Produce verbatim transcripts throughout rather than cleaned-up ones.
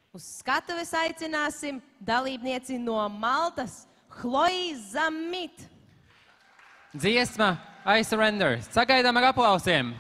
Uz skatuves aicināsim dalībnieci no Maltas, Farrugia Zammit. Dziesma I Surrender. Sagaidām ar aplausiem.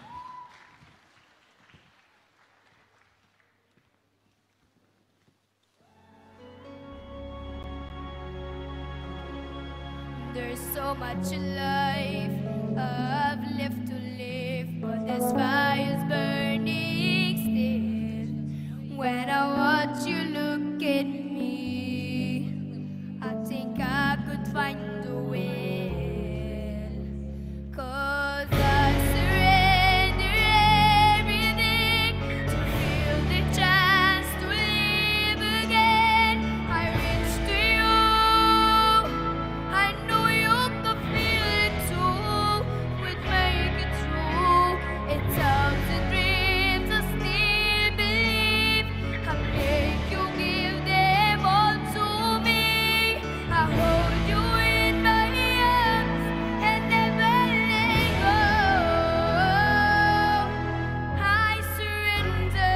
There's so much life I've left to live, but this fire's burning still. When I watch you look at me, I think I could find a way. 'Cause I surrender everything to feel the chance to live again. I reach to you, I know you can feel it too. We'd make it through. It's out the dreams I still believe. I make you give them all to me. I hold you in my arms and never let go. I surrender.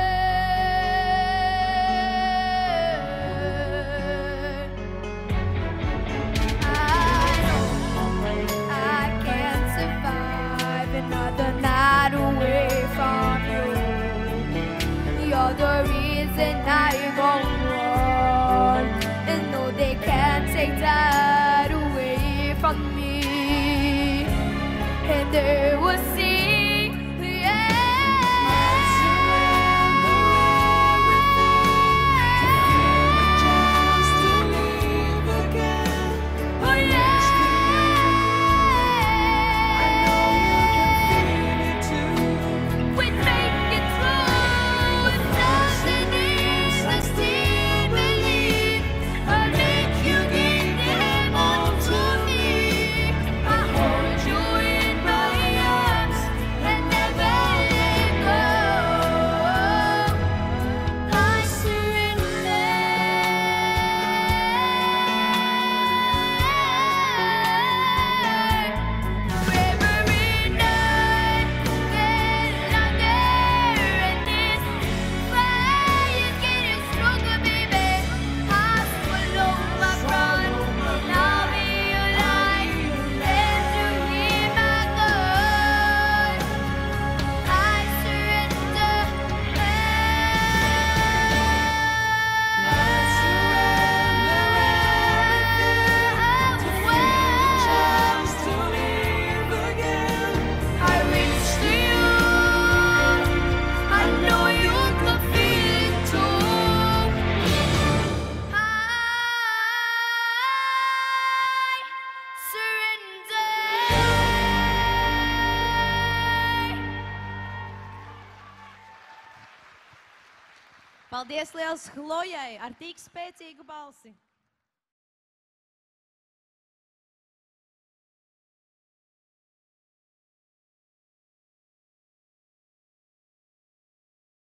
I know I can't survive another night away from you. You're the reason I go on, and no, they can't take that away from me. And they will sing, oh yeah. We'd make it through. It's all the days I still believe. I'll make you give them all to me. I hold you in my arms and never let go. I surrender. Every night that I'm there and this fire's getting stronger, baby. I swallow my pride and I'll be alive and to hear my God. I surrender. I reach to you. I know you can feel it too. I surrender. Paldies liels Farrugiai ar tik spēcīgu balsi!